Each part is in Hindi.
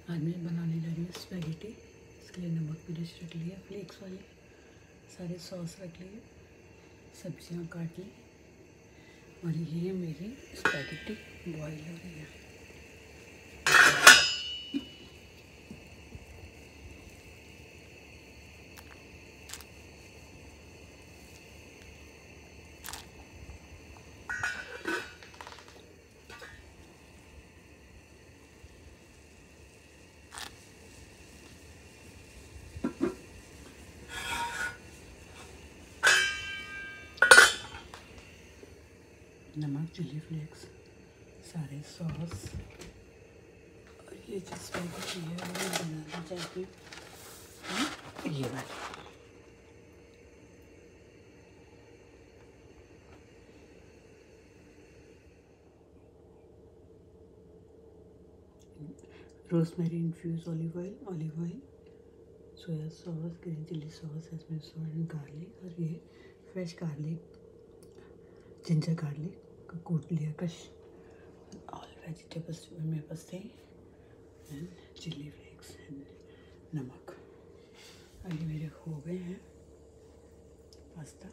आज मैं बनाने जा रही हूँ स्पैगेटी। इसके लिए नमक मिर्च रख लिया, फ्लेक्स वाले सारे सॉस रख लिए, सब्जियाँ काट ली और ये मेरी स्पैगेटी बॉईल हो रही है। नमक, चिली फ्लेक्स, सारे सॉस और ये जो स्पैगेटी है वो बनाना चाहती हूँ ये वाली। Rosemary infuse olive oil, soya sauce, green chilli sauce, jasmine sauce and garlic और ये फ्रेश गार्लिक, जिंजर गार्लिक का कूट लिया, क्रश। ऑल वेजिटेबल्स मेरे पास थे एंड चिली फ्लेक्स एंड नमक। और ये मेरे हो गए हैं पास्ता।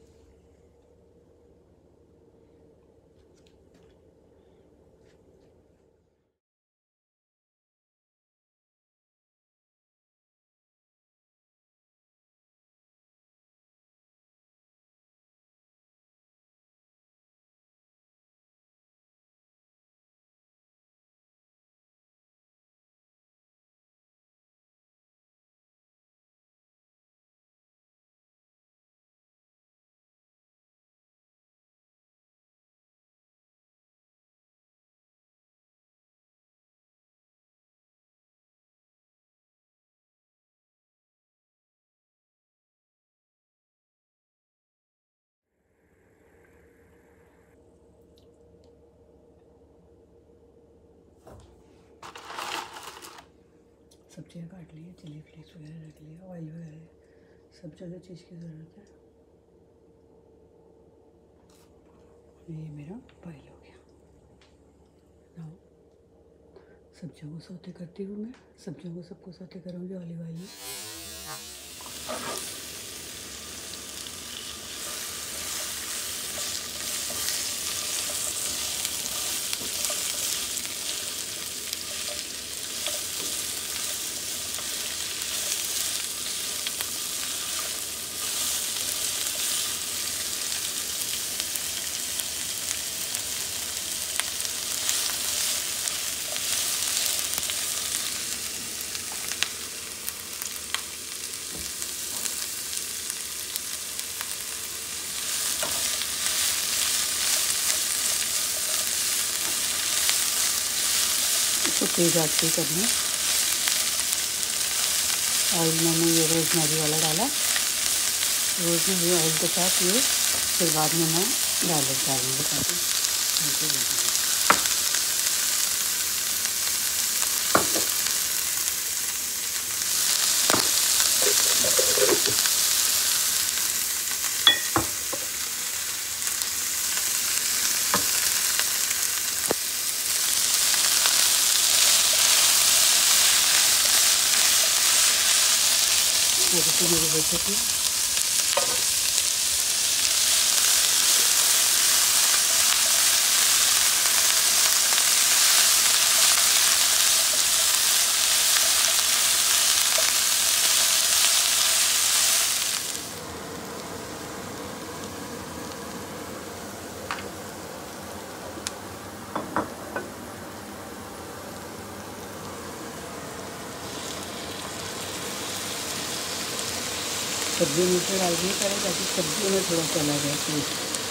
सब्जियाँ काट ली है, चिली फ्लेक्स वगैरह रख लिया, ऑयल वगैरह सब जो चीज़ की ज़रूरत है। ये मेरा बॉईल हो गया। नाउ सब्जियों को सौते करती हूँ मैं। सब्जियों को सबको सौते करूँगी ऑलिव ऑयल में। इसको तेज आंच पे करना। ऑयल मैंने ये रोजमेरी वाला डाला, रोजमेरी ऑयल के साथ ये फिर बाद में मैं गार्लिक डालूँगी ताकि मेरी रेसिपी। सब्जी नीचे डालनी पड़े ताकि सब्जियों में थोड़ा चला जाए।